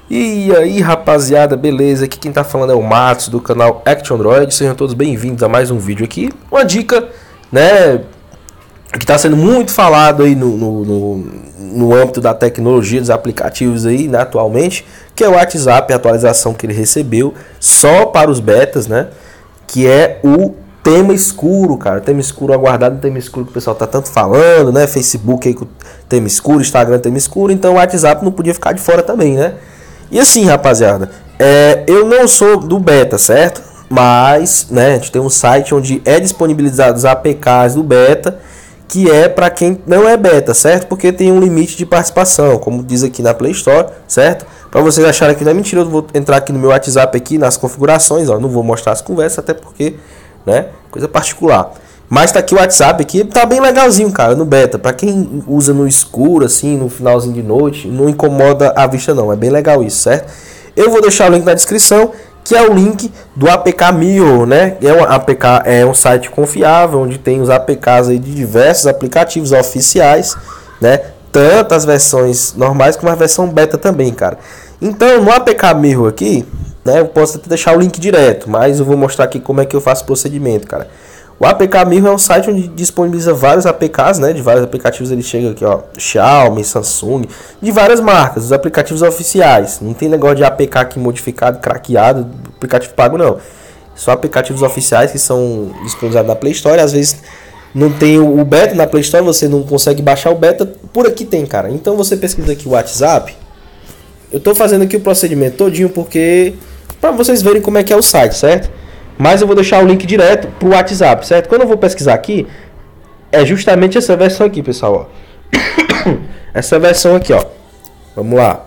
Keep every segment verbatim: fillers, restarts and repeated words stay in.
E aí, rapaziada, beleza? Aqui quem tá falando é o Matos do canal Action Android. Sejam todos bem-vindos a mais um vídeo aqui. Uma dica, né, que tá sendo muito falado aí no, no, no, no âmbito da tecnologia, dos aplicativos aí, né, atualmente, que é o WhatsApp, a atualização que ele recebeu só para os betas, né, que é o tema escuro, cara. Tema escuro aguardado, tema escuro que o pessoal tá tanto falando, né? Facebook aí com tema escuro, Instagram tema escuro, então o WhatsApp não podia ficar de fora também, né? E assim, rapaziada, é, eu não sou do beta, certo? Mas, né, a gente tem um site onde é disponibilizado os A P Ks do beta, que é para quem não é beta, certo? Porque tem um limite de participação, como diz aqui na Play Store, certo? Para vocês acharem que não é mentira, eu vou entrar aqui no meu WhatsApp aqui nas configurações, ó, não vou mostrar as conversas, até porque, né, coisa particular. Mas tá aqui o WhatsApp aqui, tá bem legalzinho, cara, no beta. Pra quem usa no escuro, assim, no finalzinho de noite, não incomoda a vista não, é bem legal isso, certo? Eu vou deixar o link na descrição, que é o link do A P K Mirror, né? É um A P K, é um site confiável, onde tem os A P Ks aí de diversos aplicativos oficiais, né? Tanto as versões normais como a versão beta também, cara. Então, no A P K Mirror aqui, né, eu posso até deixar o link direto, mas eu vou mostrar aqui como é que eu faço o procedimento, cara. O A P K Mirror é um site onde disponibiliza vários A P Ks, né, de vários aplicativos. Ele chega aqui, ó, Xiaomi, Samsung, de várias marcas, os aplicativos oficiais. Não tem negócio de A P K aqui modificado, craqueado, aplicativo pago não. Só aplicativos oficiais que são disponibilizados na Play Store. Às vezes não tem o beta na Play Store, você não consegue baixar o beta. Por aqui tem, cara. Então você pesquisa aqui o WhatsApp. Eu tô fazendo aqui o procedimento todinho porque para vocês verem como é que é o site, certo? Mas eu vou deixar o link direto pro WhatsApp, certo? Quando eu vou pesquisar aqui, é justamente essa versão aqui, pessoal, ó. Essa versão aqui, ó. Vamos lá.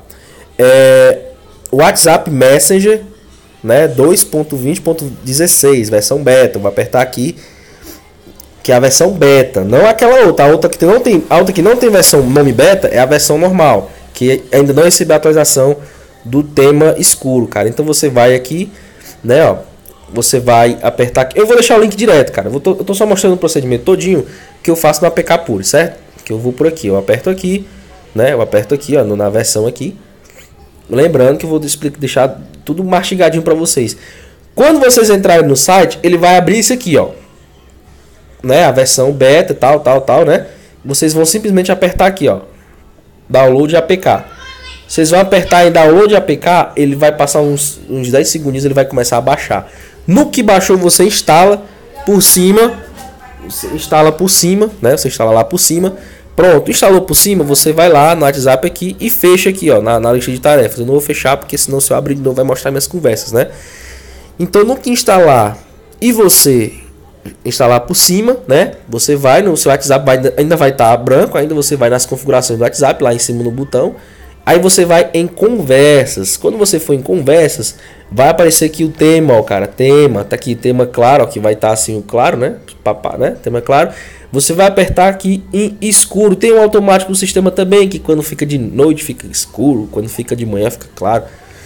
É WhatsApp Messenger, né, dois ponto vinte ponto dezesseis, versão beta. Eu vou apertar aqui, que é a versão beta, não aquela outra. A outra que não tem, a outra que não tem versão nome beta é a versão normal, que ainda não recebeu a atualização do tema escuro, cara. Então você vai aqui, né, ó. Você vai apertar aqui. Eu vou deixar o link direto, cara. Eu tô, eu tô só mostrando o procedimento todinho que eu faço no A P K puro, certo? Que eu vou por aqui. Eu aperto aqui, né? Eu aperto aqui, ó, na versão aqui. Lembrando que eu vou explicar, deixar tudo mastigadinho para vocês. Quando vocês entrarem no site, ele vai abrir isso aqui, ó, né? A versão beta, tal, tal, tal, né? Vocês vão simplesmente apertar aqui, ó, download A P K. Vocês vão apertar em download A P K, ele vai passar uns, uns dez segundos, ele vai começar a baixar. No que baixou, você instala por cima, você instala por cima, né? Você instala lá por cima. Pronto, instalou por cima, você vai lá no WhatsApp aqui e fecha aqui, ó, na, na lista de tarefas. Eu não vou fechar porque senão se eu abrir de novo vai mostrar minhas conversas, né? Então, no que instalar e você instalar por cima, né? Você vai no seu WhatsApp, vai, ainda vai estar branco, ainda você vai nas configurações do WhatsApp, lá em cima no botão. Aí você vai em conversas. Quando você for em conversas, vai aparecer aqui o tema, ó, cara. Tema, tá aqui, tema claro, ó, que vai estar tá assim, o claro, né? Papá, né? Tema claro. Você vai apertar aqui em escuro. Tem um automático do sistema também, que quando fica de noite fica escuro, quando fica de manhã fica claro.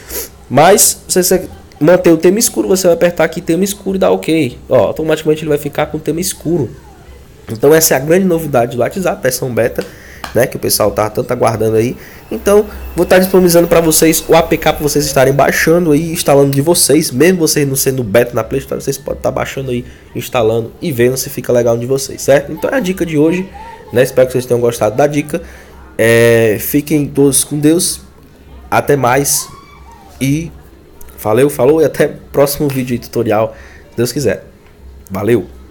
Mas se você manter o tema escuro, você vai apertar aqui tema escuro e dá OK. Ó, automaticamente ele vai ficar com o tema escuro. Então essa é a grande novidade do WhatsApp, versão beta, né, que o pessoal tá tanto aguardando aí. Então, vou estar disponibilizando para vocês o A P K para vocês estarem baixando aí, instalando de vocês, mesmo vocês não sendo beta na Play Store, vocês podem estar baixando aí, instalando e vendo se fica legal de vocês, certo? Então é a dica de hoje, né? Espero que vocês tenham gostado da dica. É, fiquem todos com Deus. Até mais e valeu, falou e até próximo vídeo e tutorial, se Deus quiser. Valeu.